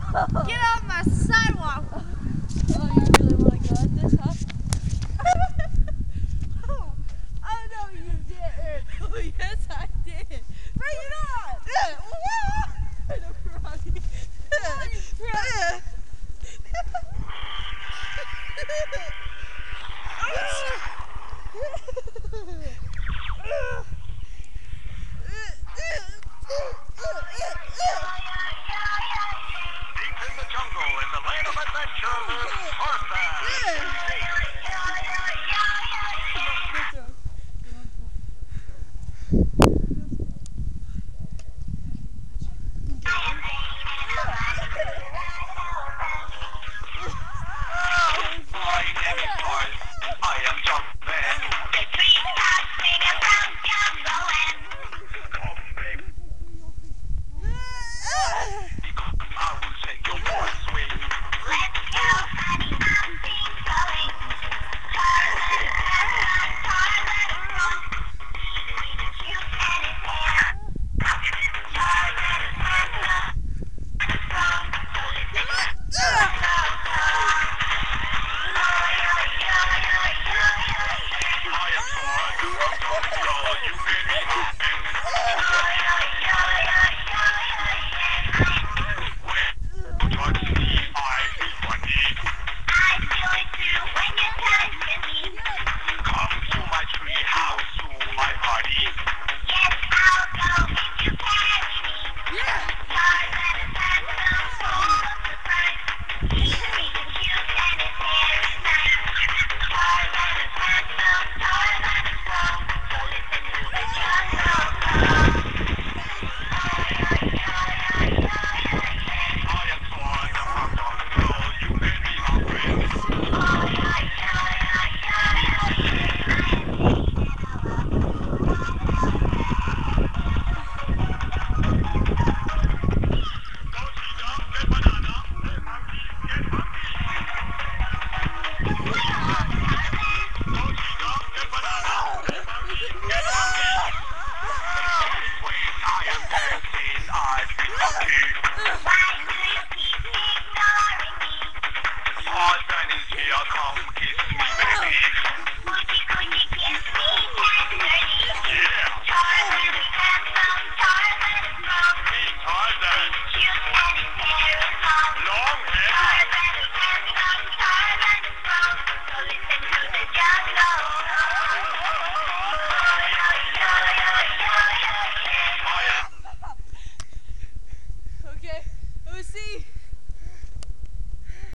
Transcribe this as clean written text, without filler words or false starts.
Get off my sidewalk! Oh, you really want to go at this, huh? Oh no, you didn't. Oh, yes, I did. Bring it on! Deep in the jungle, in the land of adventure, lives Tarzan. My name is Tarzan. I am Jumpman. I will take your boy swing. Okay, let me see.